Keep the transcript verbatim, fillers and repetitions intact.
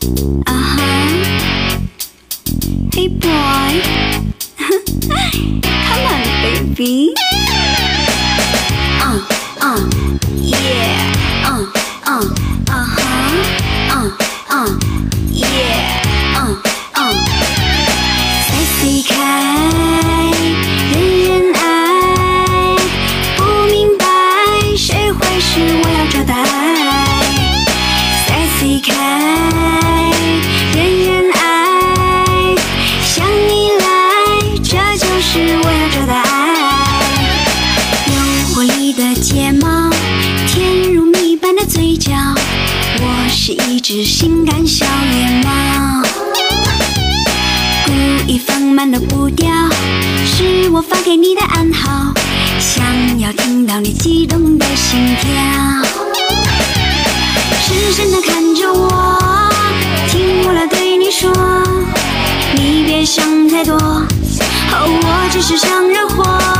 啊哈 ，Hey boy，Come on baby， 啊啊 ，Yeah， 啊啊啊哈，啊啊 ，Yeah， 啊啊 ，Sexy 开，人人爱，不明白谁会是我要找的爱。 离开，人人爱，向你来，这就是我要找的爱。诱惑里的睫毛，甜如蜜般的嘴角，我是一只性感小野猫。故意放慢的步调，是我发给你的暗号，想要听到你激动的心跳。 深深地看着我，听我来对你说，你别想太多，哦，我只是想惹祸。